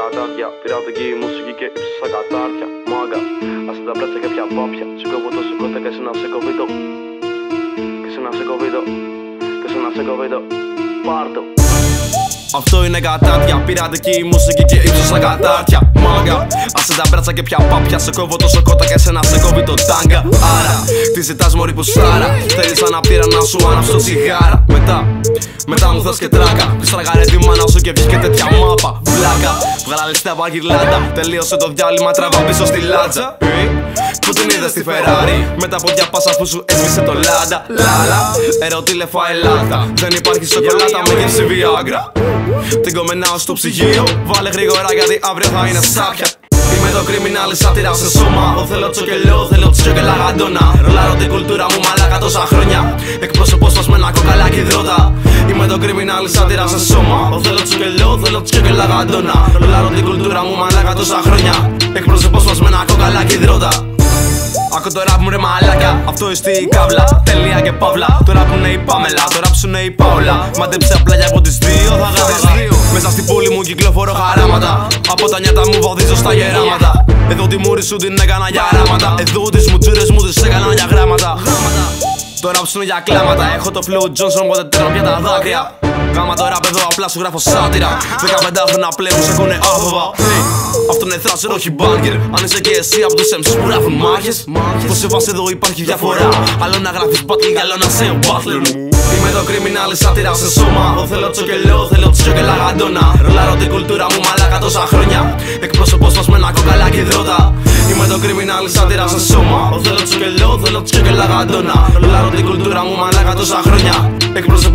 κατάδια. Πειρατική μουσική και ύψιστα κατάρτια. Μάγκα, άσε τα μπράτσα και πια πάπια. Σηκώβω το σηκώτα και εσύ να σε κοβίτω. Και εσύ να σε κοβίτω. Και εσύ να σε κοβίτω. Πάρτο. Αυτό είναι κατάρτια, πειρατική μουσική και ύψιστα κατάρτια. Μάγκα, άσε τα μπράτσα και πια πάπια. Σε κόβω το σοκότα και εσένα σε κόβει το τάγκα. Άρα, τι ζητάς μωρή που σάρα. Θέλεις αναπτήρα να σου άναψω τσιγάρα. Μετά μου θες και τράκα. Πίστραγα τη μάνα σου και βγήκε τέτοια μάπα. Βλάκα, βγάλα ληστά παγγυρλάντα. Τελείωσε το διάλειμμα, τραβά πίσω στη λάτσα. Πού την είδες στη Φεράρι, με τα πόδια πας αφού σου έσβησε το λάντα. Λάλα, ερωτήλε φαελάτα. Δεν υπάρχει σοκολάτα με γεύση Viagra. Την κομμενάω στο ψυγείο, βάλε γρήγορα γιατί αύριο θα είναι σάπια. Είμαι το κριμινάλι σάτυρα σε σώμα. Ο θέλω τσοκελό, θέλω τσοκελά γαντώνα. Ρολάρω την κουλτούρα μου μαλάκα τόσα χρόνια. Εκπρόσωπος μας με ένα κοκαλάκι δρότα. Είμαι το κριμινάλι σάτυρα σε σώμα. Ο θέλω τσοκελό, θέλω τσοκελά γαντώνα. Ρολάρω την κουλτούρα μου μαλάκα τόσα χρόνια. Εκπρόσωπος μας με ένα κοκαλάκι δρότα. Άκου το ραπ μου ρε μαλάκα, αυτό είστε η κάβλα. Τελεία και παύλα, το ραπ είναι η Πάμελα. Το ραπ σου είναι η Πάολα. Μάντεψε απλά για από τις δύο θα γάβαγα. Μέσα στην πόλη μου κυκλοφορώ χαράματα. Από τα νιάτα μου βαδίζω στα γεράματα. Εδώ τη μούρη σου την έκανα για ράματα. Εδώ τις μουτσούρες μου τις έκανα για γράμματα. Το ραπ σου είναι για κλάματα. Έχω το flow Johnson, οπότε τρώνω πια τα δάκρυα. Κάμα το ραπ εδώ απλά σου γράφω σάτυρα. 15 χρόνια πλέον σε ακούνε άφοβα. Αυτό είναι θράσερ, όχι μπάνκερ. Αν είσαι και εσύ από τους MCs που γράφουν μάχες. Πως σε βάση εδώ υπάρχει διαφορά. Άλλο να γράφεις battle και άλλο να σε ο butler. Είμαι το κριμινάλι σάτυρα σε σώμα. Ο θέλω τσοκελό, θέλω τσοκελά γαντώνα. Ρολάρω την κουλτούρα μου μαλάκα τόσα χρόνια. Εκπρόσωπος μας με ένα κοκαλάκι δρότα. Είμαι το κριμινάλι σάτυρα σε σώμα. Ο θέλω τσοκελό, θέλω τσοκελά γαντώνα. Ρολάρω την κουλτούρα μου μαλάκα τόσα χρόνια.